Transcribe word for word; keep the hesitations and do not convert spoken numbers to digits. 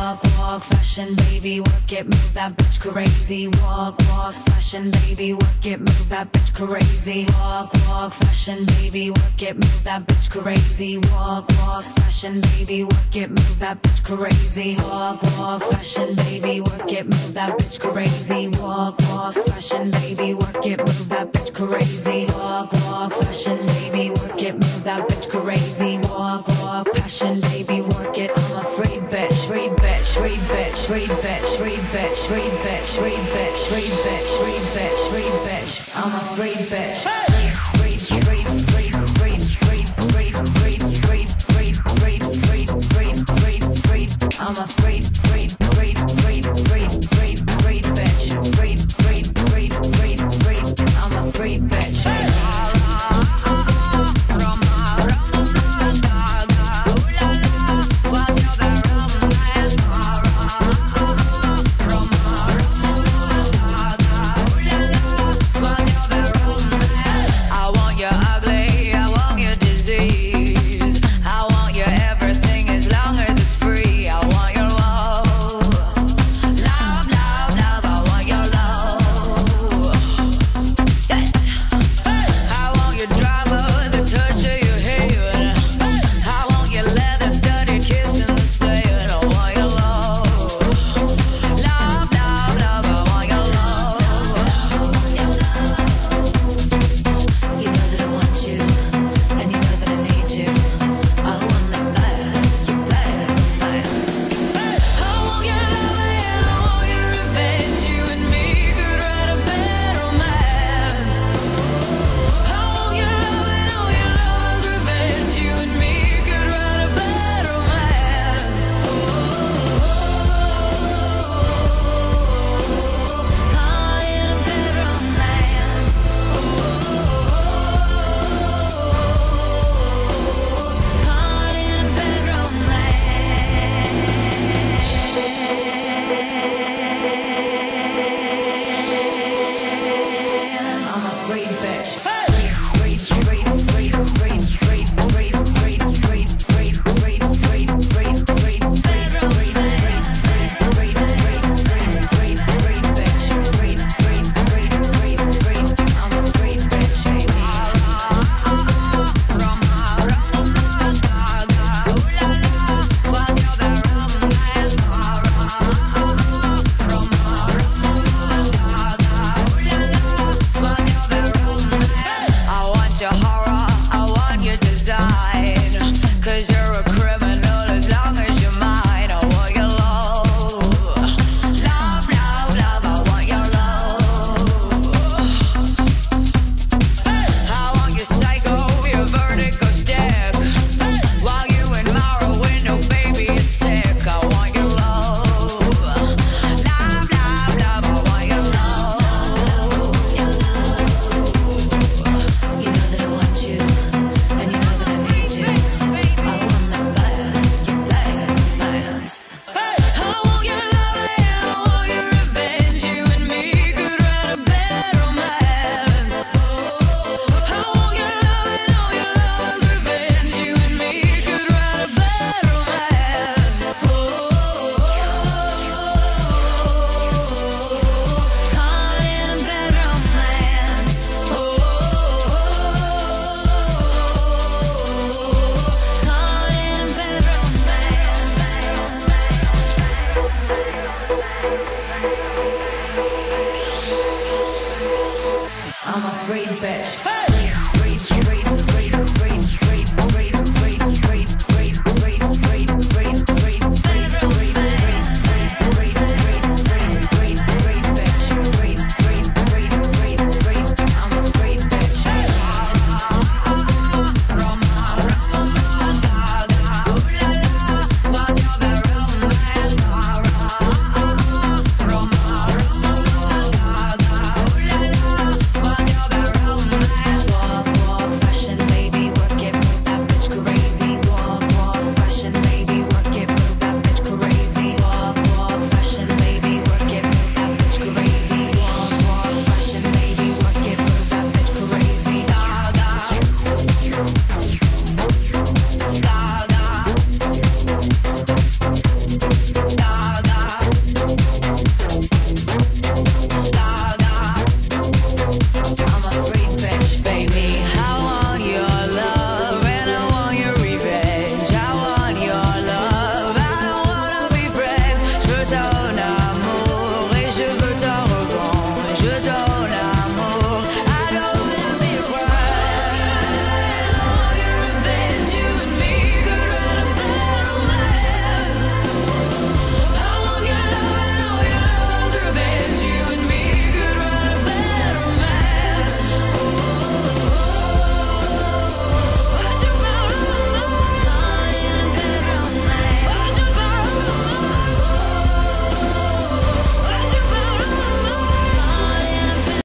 Walk, walk, fashion, baby, work it, move that bitch crazy. Walk, walk, fashion, baby, work it, move that bitch crazy. Walk, walk, fashion, baby, work it, move that bitch crazy. Walk, walk, fashion, baby, work it, move that bitch crazy. Walk, walk, fashion, baby, work it, move that bitch crazy. Walk, walk, fashion, baby, work it, move that bitch crazy. Walk, walk, fashion, baby, work it, move that bitch crazy. Walk, walk, passion, baby, work it. I'm a free bitch, free bitch, free bitch, free bitch, free bitch, free bitch, free bitch, free bitch, free bitch, free bitch. I'm a free bitch. Free, free, free, free, free, free, free, free, free, free, free, free, free, free, free. I'm a free, free, free, free, free, free, free bitch. Free, free, free, free, free. I'm a free bitch.